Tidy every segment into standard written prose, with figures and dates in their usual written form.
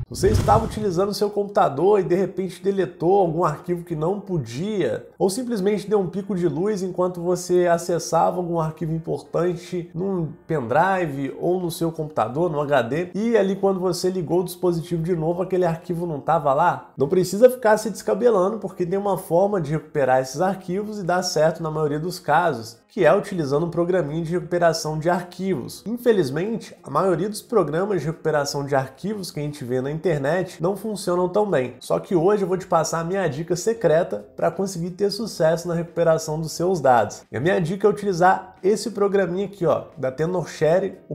Você estava utilizando o seu computador e de repente deletou algum arquivo que não podia, ou simplesmente deu um pico de luz enquanto você acessava algum arquivo importante num pendrive ou no seu computador, no HD, e ali quando você ligou o dispositivo de novo, aquele arquivo não estava lá? Não precisa ficar se descabelando, porque tem uma forma de recuperar esses arquivos e dá certo na maioria dos casos, que é utilizando um programinha de recuperação de arquivos. Infelizmente, a maioria dos programas de recuperação de arquivos que a gente vê na internet não funcionam tão bem. Só que hoje eu vou te passar a minha dica secreta para conseguir ter sucesso na recuperação dos seus dados. E a minha dica é utilizar esse programinha aqui, ó, da Tenorshare, o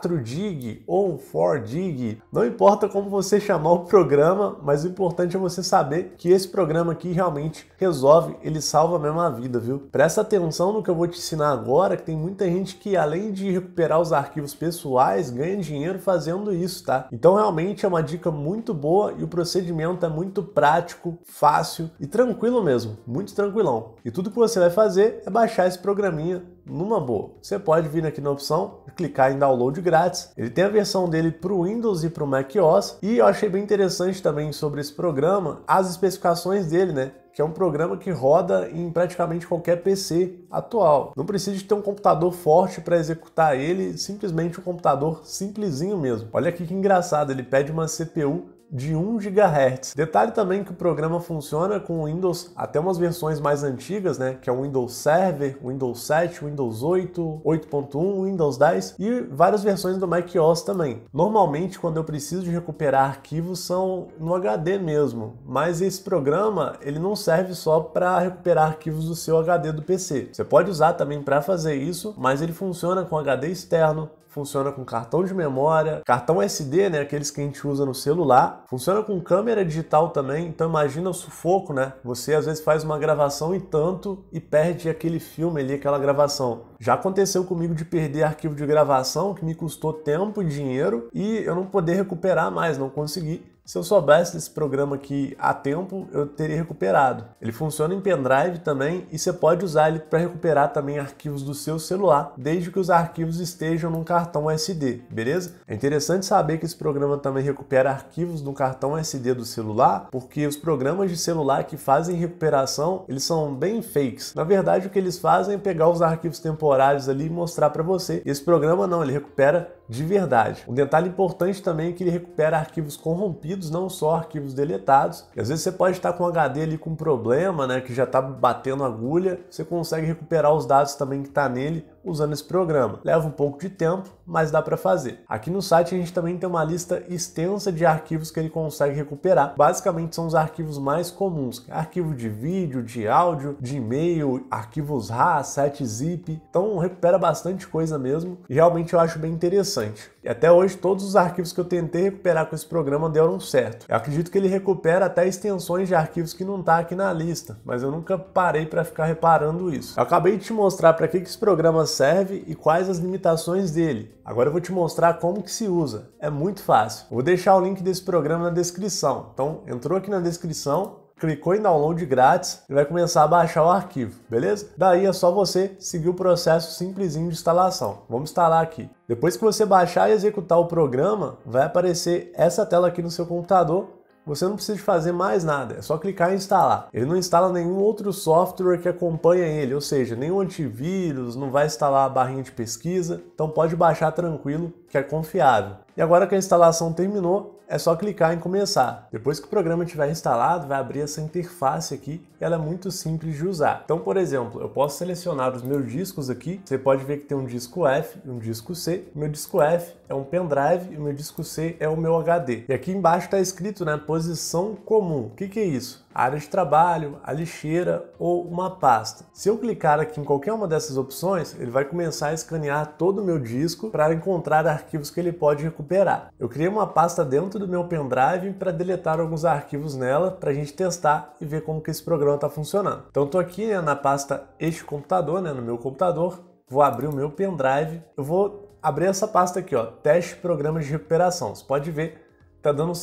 4dig ou 4dig. Não importa como você chamar o programa, mas o importante é você saber que esse programa aqui realmente resolve, ele salva mesmo a vida, viu? Presta atenção no que eu vou te ensinar agora, que tem muita gente que além de recuperar os arquivos pessoais, ganha dinheiro fazendo isso, tá? Então realmente é uma dica muito boa e o procedimento é muito prático, fácil e tranquilo mesmo, muito tranquilão. E tudo que você vai fazer é baixar esse programinha numa boa. Você pode vir aqui na opção de clicar em download grátis. Ele tem a versão dele para o Windows e para o macOS. E eu achei bem interessante também sobre esse programa as especificações dele, né? Que é um programa que roda em praticamente qualquer PC atual. Não precisa de ter um computador forte para executar ele, simplesmente um computador simplesinho mesmo. Olha aqui que engraçado, ele pede uma CPU de 1 GHz. Detalhe também que o programa funciona com o Windows até umas versões mais antigas, né? Que é o Windows Server, Windows 7, Windows 8, 8.1, Windows 10 e várias versões do macOS também. Normalmente, quando eu preciso de recuperar arquivos, são no HD mesmo, mas esse programa ele não serve só para recuperar arquivos do seu HD do PC. Você pode usar também para fazer isso, mas ele funciona com HD externo, funciona com cartão de memória, cartão SD, né, aqueles que a gente usa no celular, funciona com câmera digital também, então imagina o sufoco, né? Você às vezes faz uma gravação e tanto e perde aquele filme ali, aquela gravação. Já aconteceu comigo de perder arquivo de gravação que me custou tempo e dinheiro e eu não poder recuperar mais, não consegui. Se eu soubesse desse programa aqui a tempo, eu teria recuperado. Ele funciona em pendrive também e você pode usar ele para recuperar também arquivos do seu celular, desde que os arquivos estejam num cartão SD, beleza? É interessante saber que esse programa também recupera arquivos no cartão SD do celular, porque os programas de celular que fazem recuperação, eles são bem fakes. Na verdade, o que eles fazem é pegar os arquivos temporários ali e mostrar para você. Esse programa não, ele recupera de verdade. Um detalhe importante também é que ele recupera arquivos corrompidos, não só arquivos deletados. E às vezes você pode estar com o HD ali com problema, né, que já está batendo agulha, você consegue recuperar os dados também que está nele usando esse programa. Leva um pouco de tempo, mas dá para fazer. Aqui no site a gente também tem uma lista extensa de arquivos que ele consegue recuperar. Basicamente são os arquivos mais comuns. Arquivo de vídeo, de áudio, de e-mail, arquivos RAR, 7-zip. Então recupera bastante coisa mesmo e realmente eu acho bem interessante. E até hoje todos os arquivos que eu tentei recuperar com esse programa deram certo. Eu acredito que ele recupera até extensões de arquivos que não tá aqui na lista, mas eu nunca parei para ficar reparando isso. Eu acabei de te mostrar para que esse programa serve e quais as limitações dele. Agora eu vou te mostrar como que se usa. É muito fácil. Eu vou deixar o link desse programa na descrição. Então, entrou aqui na descrição, clicou em download grátis e vai começar a baixar o arquivo, beleza? Daí é só você seguir o processo simplesinho de instalação. Vamos instalar aqui. Depois que você baixar e executar o programa, vai aparecer essa tela aqui no seu computador. Você não precisa de fazer mais nada, é só clicar em instalar. Ele não instala nenhum outro software que acompanha ele, ou seja, nenhum antivírus, não vai instalar a barrinha de pesquisa, então pode baixar tranquilo, que é confiável. E agora que a instalação terminou, é só clicar em começar. Depois que o programa estiver instalado, vai abrir essa interface aqui, e ela é muito simples de usar. Então, por exemplo, eu posso selecionar os meus discos aqui, você pode ver que tem um disco F e um disco C. O meu disco F é um pendrive e o meu disco C é o meu HD. E aqui embaixo está escrito, né, posição comum. O que é isso? Área de trabalho, a lixeira ou uma pasta. Se eu clicar aqui em qualquer uma dessas opções, ele vai começar a escanear todo o meu disco para encontrar arquivos que ele pode recuperar. Eu criei uma pasta dentro do meu pendrive para deletar alguns arquivos nela para a gente testar e ver como que esse programa está funcionando. Então estou aqui, né, na pasta Este Computador, né, no meu computador, vou abrir o meu pendrive, eu vou abrir essa pasta aqui, ó, Teste Programas de Recuperação. Você pode ver, tá dando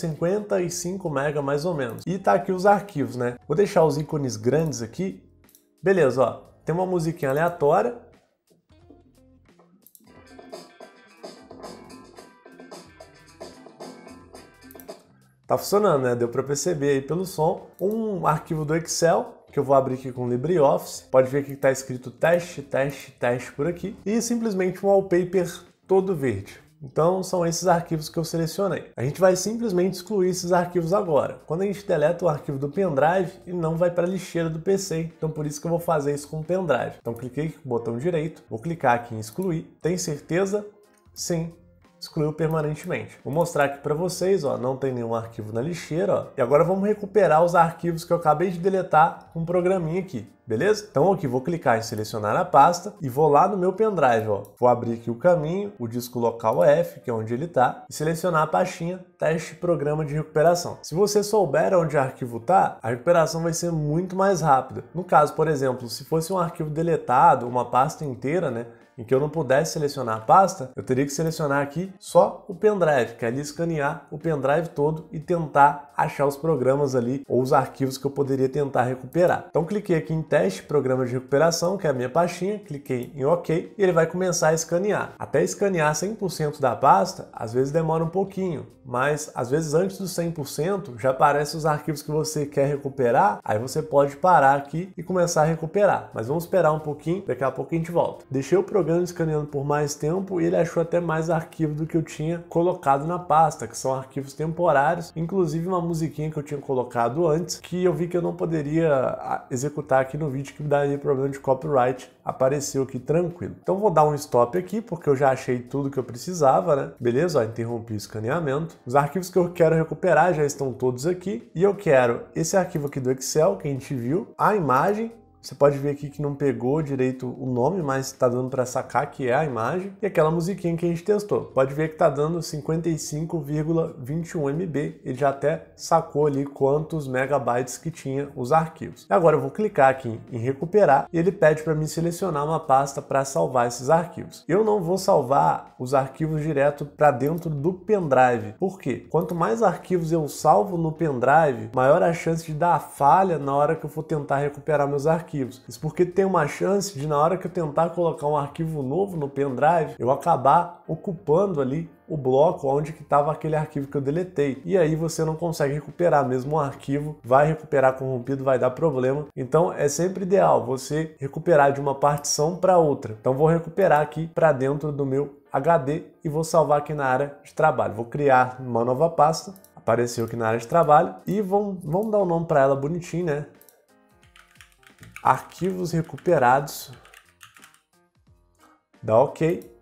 55 MB mais ou menos. E tá aqui os arquivos, né? Vou deixar os ícones grandes aqui. Beleza, ó. Tem uma musiquinha aleatória. tá funcionando, né? Deu para perceber aí pelo som. Um arquivo do Excel, que eu vou abrir aqui com o LibreOffice. Pode ver que está escrito teste, teste, teste por aqui. E simplesmente um wallpaper todo verde. Então são esses arquivos que eu selecionei. A gente vai simplesmente excluir esses arquivos agora. Quando a gente deleta o arquivo do pendrive, ele não vai para a lixeira do PC. Então por isso que eu vou fazer isso com o pendrive. Então cliquei com o botão direito, vou clicar aqui em excluir. Tem certeza? Sim. Excluiu permanentemente. Vou mostrar aqui para vocês, ó, não tem nenhum arquivo na lixeira, ó. E agora vamos recuperar os arquivos que eu acabei de deletar com um programinha aqui, beleza? Então aqui vou clicar em selecionar a pasta e vou lá no meu pendrive, ó. Vou abrir aqui o caminho, o disco local F, que é onde ele tá, e selecionar a pastinha teste programa de recuperação. Se você souber onde o arquivo tá, a recuperação vai ser muito mais rápida. No caso, por exemplo, se fosse um arquivo deletado, uma pasta inteira, né, em que eu não pudesse selecionar a pasta, eu teria que selecionar aqui só o pendrive, que é ali escanear o pendrive todo e tentar achar os programas ali ou os arquivos que eu poderia tentar recuperar. Então cliquei aqui em teste, programa de recuperação, que é a minha pastinha, cliquei em OK e ele vai começar a escanear. Até escanear 100% da pasta, às vezes demora um pouquinho, mas às vezes antes dos 100% já aparecem os arquivos que você quer recuperar, aí você pode parar aqui e começar a recuperar. Mas vamos esperar um pouquinho, daqui a pouco a gente volta. Deixei o programa escaneando por mais tempo e ele achou até mais arquivo do que eu tinha colocado na pasta, que são arquivos temporários, inclusive uma musiquinha que eu tinha colocado antes, que eu vi que eu não poderia executar aqui no vídeo, que me daria problema de copyright, apareceu aqui tranquilo. Então vou dar um stop aqui, porque eu já achei tudo que eu precisava, né? Beleza? Ó, interrompi o escaneamento. Os arquivos que eu quero recuperar já estão todos aqui, e eu quero esse arquivo aqui do Excel, que a gente viu, a imagem. Você pode ver aqui que não pegou direito o nome, mas está dando para sacar que é a imagem. E aquela musiquinha que a gente testou. Pode ver que está dando 55,21 MB. Ele já até sacou ali quantos megabytes que tinha os arquivos. Agora eu vou clicar aqui em recuperar e ele pede para mim selecionar uma pasta para salvar esses arquivos. Eu não vou salvar os arquivos direto para dentro do pendrive. Por quê? Quanto mais arquivos eu salvo no pendrive, maior a chance de dar falha na hora que eu for tentar recuperar meus arquivos. Isso porque tem uma chance de, na hora que eu tentar colocar um arquivo novo no pendrive, eu acabar ocupando ali o bloco onde que estava aquele arquivo que eu deletei. E aí você não consegue recuperar, mesmo um arquivo vai recuperar corrompido, vai dar problema. Então é sempre ideal você recuperar de uma partição para outra. Então vou recuperar aqui para dentro do meu HD e vou salvar aqui na área de trabalho. Vou criar uma nova pasta, apareceu aqui na área de trabalho e vamos dar um nome para ela bonitinho, né? Arquivos recuperados, dá OK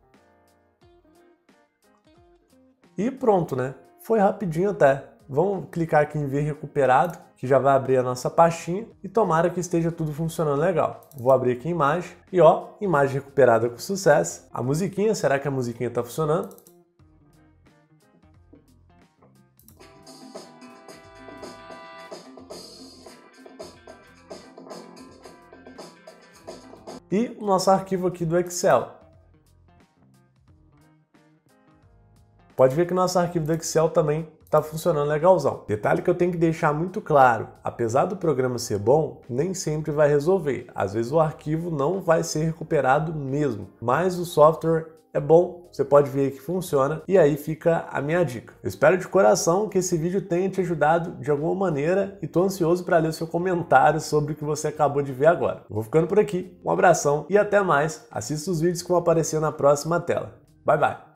e pronto, né? Foi rapidinho até. Vamos clicar aqui em ver recuperado, que já vai abrir a nossa pastinha e tomara que esteja tudo funcionando legal. Vou abrir aqui a imagem e ó, imagem recuperada com sucesso. A musiquinha, será que a musiquinha está funcionando? E o nosso arquivo aqui do Excel. Pode ver que o nosso arquivo do Excel também está funcionando legalzão. Detalhe que eu tenho que deixar muito claro, apesar do programa ser bom, nem sempre vai resolver. Às vezes o arquivo não vai ser recuperado mesmo, mas o software é bom, você pode ver que funciona e aí fica a minha dica. Eu espero de coração que esse vídeo tenha te ajudado de alguma maneira e tô ansioso para ler o seu comentário sobre o que você acabou de ver agora. Eu vou ficando por aqui, um abração e até mais. Assista os vídeos que vão aparecer na próxima tela. Bye, bye!